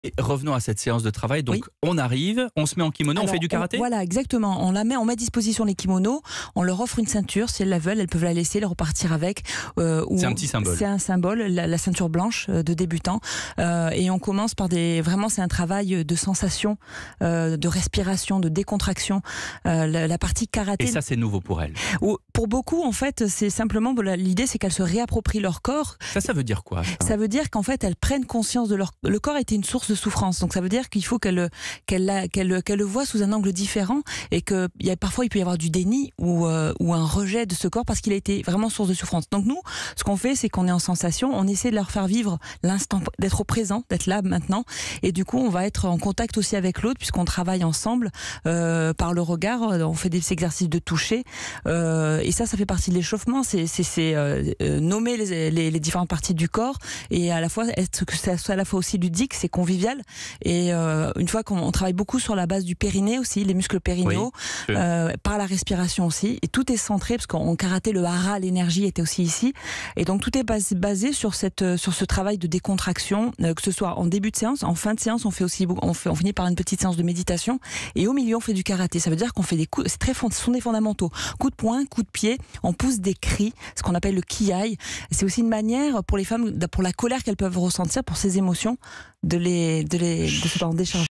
Et revenons à cette séance de travail. Donc, Oui. on arrive, on se met en kimono, on fait du karaté. Voilà, exactement. On met à disposition les kimonos, on leur offre une ceinture, si elles la veulent, elles peuvent la laisser, leur repartir avec. C'est un petit symbole. C'est un symbole, la ceinture blanche de débutant. Et on commence par vraiment, c'est un travail de sensation, de respiration, de décontraction. La partie karaté. Et ça, c'est nouveau pour elles. Pour beaucoup, en fait, c'est simplement, l'idée, c'est qu'elles se réapproprient leur corps. Ça veut dire quoi? Ça veut dire qu'en fait, elles prennent conscience de le corps était une source de souffrance. Donc ça veut dire qu'il faut qu'elle le voit sous un angle différent et que parfois il peut y avoir du déni ou un rejet de ce corps parce qu'il a été vraiment source de souffrance. Donc nous, ce qu'on fait, c'est qu'on est en sensation, on essaie de leur faire vivre l'instant, d'être au présent, d'être là maintenant. Et du coup, on va être en contact aussi avec l'autre puisqu'on travaille ensemble par le regard. On fait des exercices de toucher et ça fait partie de l'échauffement. C'est nommer les différentes parties du corps et à la fois que ça soit à la fois aussi ludique, c'est convivial. Et une fois qu'on travaille beaucoup sur la base du périnée aussi, les muscles périnéaux, oui, par la respiration aussi, et tout est centré parce qu'en karaté le hara, l'énergie était aussi ici, et donc tout est basé sur ce travail de décontraction, que ce soit en début de séance, en fin de séance, on finit par une petite séance de méditation, et au milieu on fait du karaté. Ça veut dire qu'on fait des coups, ce sont des fondamentaux, coups de poing, coups de pied, on pousse des cris, ce qu'on appelle le kiai. C'est aussi une manière pour les femmes, pour la colère qu'elles peuvent ressentir, pour ces émotions, de se décharger.